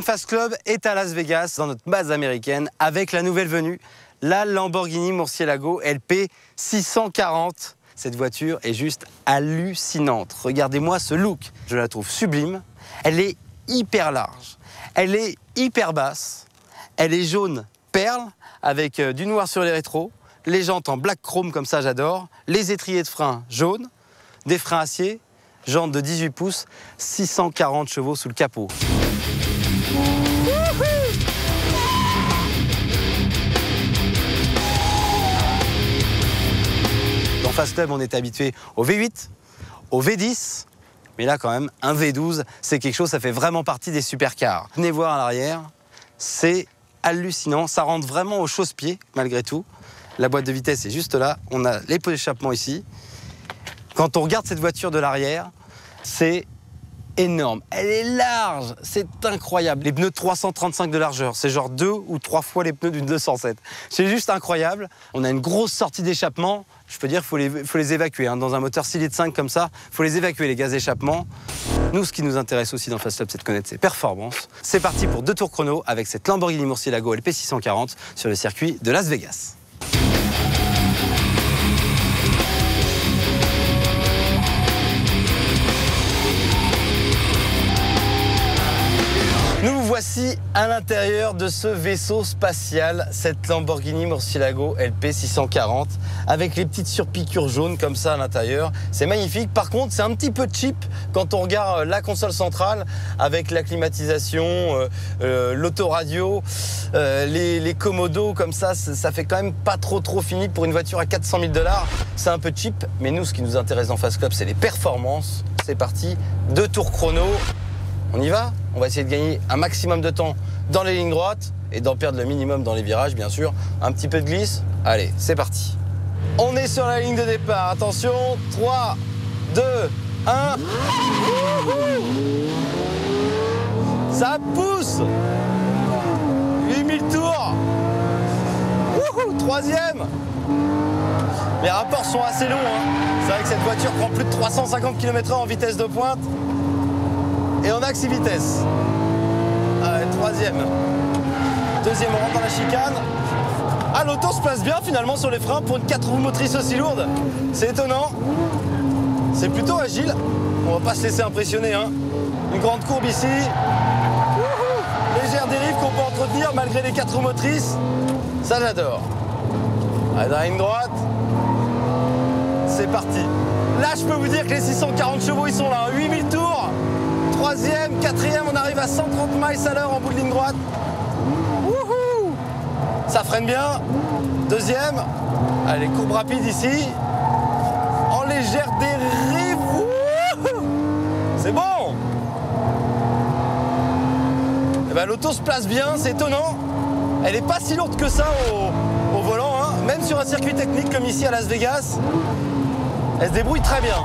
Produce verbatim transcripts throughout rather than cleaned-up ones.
Fast Club est à Las Vegas, dans notre base américaine, avec la nouvelle venue, la Lamborghini Murcielago L P six cent quarante. Cette voiture est juste hallucinante. Regardez-moi ce look. Je la trouve sublime. Elle est hyper large. Elle est hyper basse. Elle est jaune perle, avec du noir sur les rétros. Les jantes en black chrome, comme ça j'adore. Les étriers de frein jaunes. Des freins acier. Jantes de dix-huit pouces. six cent quarante chevaux sous le capot. Dans Fast Club, on est habitué au V huit, au V dix, mais là quand même, un V douze, c'est quelque chose, ça fait vraiment partie des supercars. Venez voir à l'arrière, c'est hallucinant, ça rentre vraiment au chausse-pied, malgré tout. La boîte de vitesse est juste là, on a les pots d'échappement ici. Quand on regarde cette voiture de l'arrière, c'est énorme. Elle est large, c'est incroyable. Les pneus trois cent trente-cinq de largeur, c'est genre deux ou trois fois les pneus d'une deux cent sept. C'est juste incroyable. On a une grosse sortie d'échappement. Je peux dire qu'il faut les, faut les évacuer. Hein. Dans un moteur six litres cinq comme ça, il faut les évacuer, les gaz d'échappement. Nous, ce qui nous intéresse aussi dans Fast Club, c'est de connaître ses performances. C'est parti pour deux tours chrono avec cette Lamborghini Murcielago L P six cent quarante sur le circuit de Las Vegas. Nous voici à l'intérieur de ce vaisseau spatial, cette Lamborghini Murcielago L P six cent quarante, avec les petites surpiqûres jaunes comme ça à l'intérieur. C'est magnifique. Par contre, c'est un petit peu cheap quand on regarde la console centrale avec la climatisation, euh, euh, l'autoradio, euh, les, les commodos comme ça. Ça fait quand même pas trop trop fini pour une voiture à quatre cent mille dollars. C'est un peu cheap, mais nous, ce qui nous intéresse dans Fast Club, c'est les performances. C'est parti, deux tours chrono. On y va? On va essayer de gagner un maximum de temps dans les lignes droites et d'en perdre le minimum dans les virages, bien sûr. Un petit peu de glisse. Allez, c'est parti. On est sur la ligne de départ. Attention, trois, deux, un. Ça pousse. huit mille tours. Wouhou, troisième. Les rapports sont assez longs. Hein. C'est vrai que cette voiture prend plus de trois cent cinquante kilomètres heure en vitesse de pointe. Et on axe vitesse. Allez, troisième. Deuxième, on rentre dans la chicane. Ah, l'auto se place bien finalement sur les freins pour une quatre roues motrices aussi lourde. C'est étonnant. C'est plutôt agile. On va pas se laisser impressionner. Hein. Une grande courbe ici. Wouhou, légère dérive qu'on peut entretenir malgré les quatre roues motrices. Ça, j'adore. Allez, dans la ligne droite. C'est parti. Là, je peux vous dire que les six cent quarante chevaux, ils sont là. huit mille tours. Troisième, quatrième, on arrive à cent trente miles à l'heure en bout de ligne droite. Wouhou! Ça freine bien. Deuxième. Allez, courbe rapide ici. En légère dérive. C'est bon! Eh ben, l'auto se place bien, c'est étonnant. Elle n'est pas si lourde que ça au, au volant, hein. Même sur un circuit technique comme ici à Las Vegas. Elle se débrouille très bien.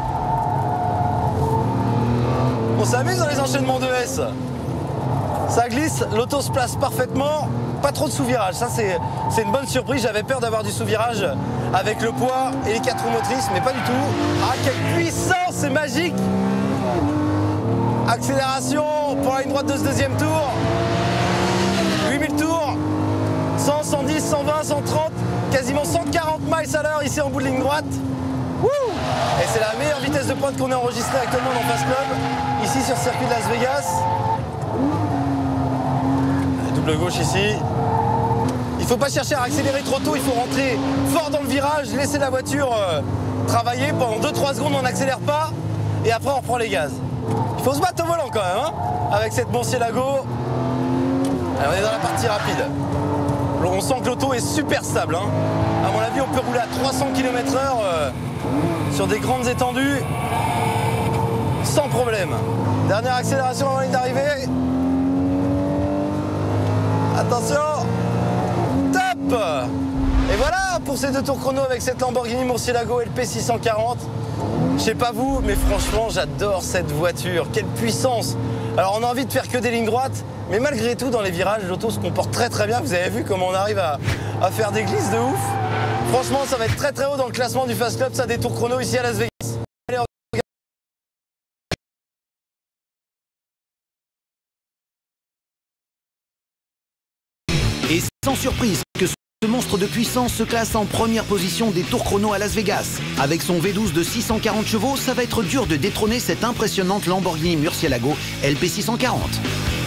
On s'amuse dans les enchaînements de S. Ça glisse, l'auto se place parfaitement. Pas trop de sous-virage, ça c'est une bonne surprise. J'avais peur d'avoir du sous-virage avec le poids et les quatre roues motrices, mais pas du tout. Ah, quelle puissance, c'est magique. Accélération pour la ligne droite de ce deuxième tour. huit mille tours. cent, cent dix, cent vingt, cent trente, quasiment cent quarante miles à l'heure ici en bout de ligne droite. Wouh! Et c'est la meilleure vitesse de pointe qu'on ait enregistrée actuellement dans Fast Club, ici sur le circuit de Las Vegas. Double gauche ici. Il ne faut pas chercher à accélérer trop tôt, il faut rentrer fort dans le virage, laisser la voiture euh, travailler. Pendant deux trois secondes, on n'accélère pas, et après on reprend les gaz. Il faut se battre au volant quand même, hein, avec cette Murcielago. Allez, on est dans la partie rapide. On sent que l'auto est super stable. Hein. À mon avis, on peut rouler à trois cents kilomètres heure euh, sur des grandes étendues sans problème. Dernière accélération avant la ligne d'arrivée. Attention. Top. Et voilà pour ces deux tours chrono avec cette Lamborghini Murcielago L P six cent quarante. Je sais pas vous, mais franchement, j'adore cette voiture. Quelle puissance. Alors, on a envie de faire que des lignes droites, mais malgré tout, dans les virages, l'auto se comporte très très bien. Vous avez vu comment on arrive à, à faire des glisses de ouf. Franchement, ça va être très très haut dans le classement du Fast Club, ça, des tours chrono ici à Las Vegas. Et sans surprise que ce monstre de puissance se classe en première position des tours chrono à Las Vegas. Avec son V douze de six cent quarante chevaux, ça va être dur de détrôner cette impressionnante Lamborghini Murcielago L P six cent quarante.